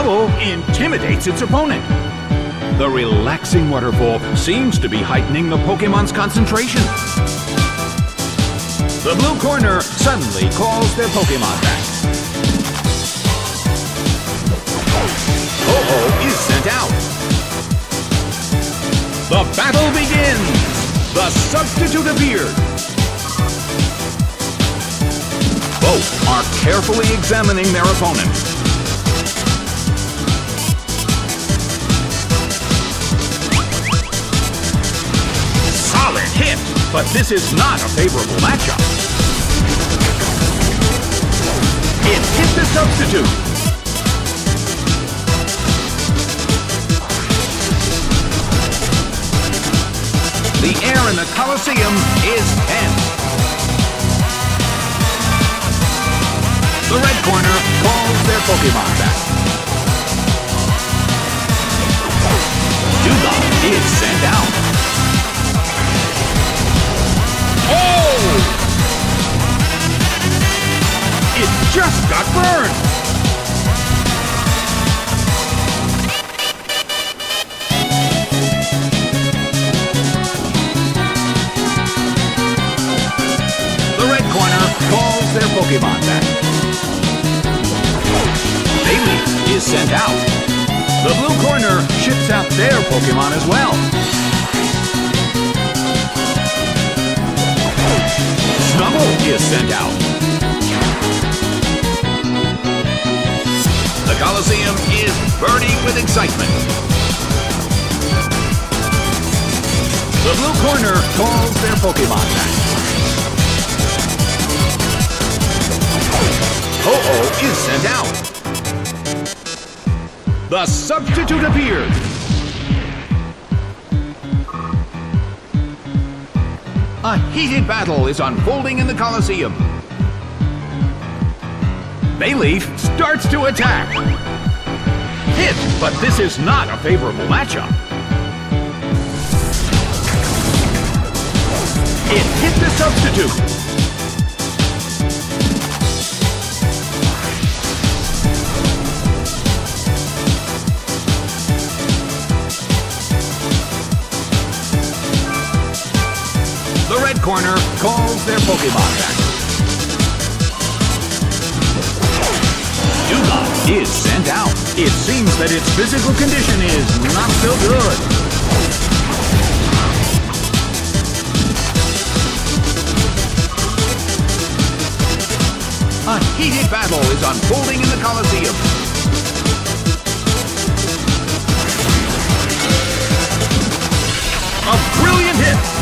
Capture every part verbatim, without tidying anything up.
Snubbull intimidates its opponent. The relaxing waterfall seems to be heightening the Pokémon's concentration. The blue corner suddenly calls their Pokémon back. Ho-Oh is sent out. The battle begins! The substitute appeared. Both are carefully examining their opponent. Solid hit, but this is not a favorable matchup. It hit the substitute. The air in the Colosseum is tense. The red corner calls their Pokémon back. Dewgong is sent out. Oh! It just got burned! Calls their Pokémon back. Bayleef is sent out. The blue corner ships out their Pokémon as well. Snubbull is sent out. The Colosseum is burning with excitement. The blue corner calls their Pokémon back. Ho-Oh is sent out. The substitute appeared. A heated battle is unfolding in the Colosseum. Bayleef starts to attack. Hit, but this is not a favorable matchup. It hit the substitute. The red corner calls their Pokémon back. Dewgong is sent out. It seems that its physical condition is not so good. A heated battle is unfolding in the Colosseum. A brilliant hit!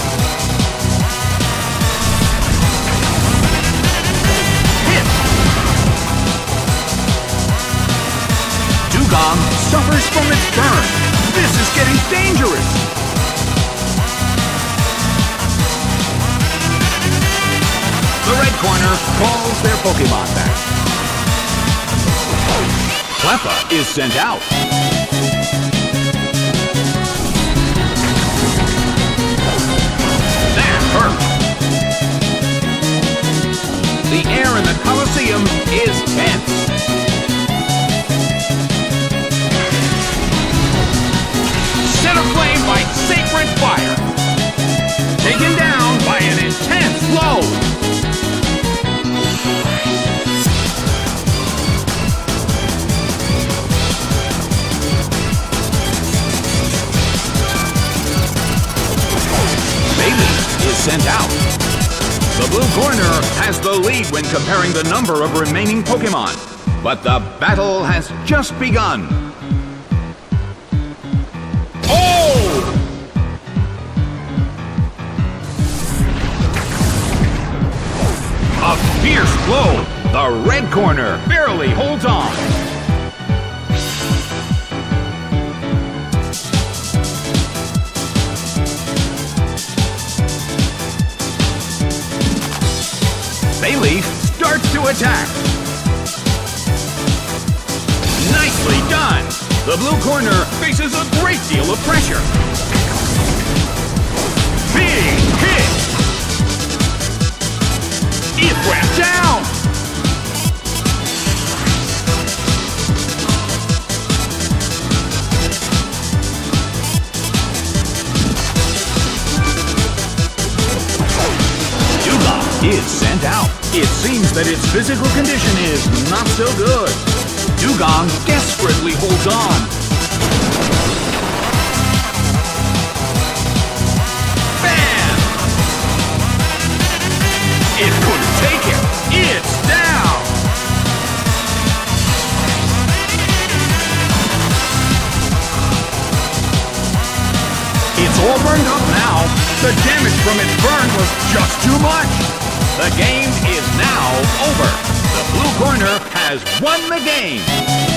Dewgong suffers from its burn. This is getting dangerous. The red corner calls their Pokémon back. Cleffa is sent out. That hurt. The air in the Colosseum is tense. Set aflame by sacred fire. Taken down by an intense blow. Bayleef is sent out. The blue corner has the lead when comparing the number of remaining Pokémon. But the battle has just begun. A fierce blow. The red corner barely holds on. Bayleef starts to attack. Nicely done. The blue corner faces a great deal of pressure. Big hit. It went down! out. It seems that its physical condition is not so good. Dewgong desperately holds on. Bam! It couldn't take it. It's down. It's all burned up now. The damage from its burn was just too much. The game is now over. The blue corner has won the game.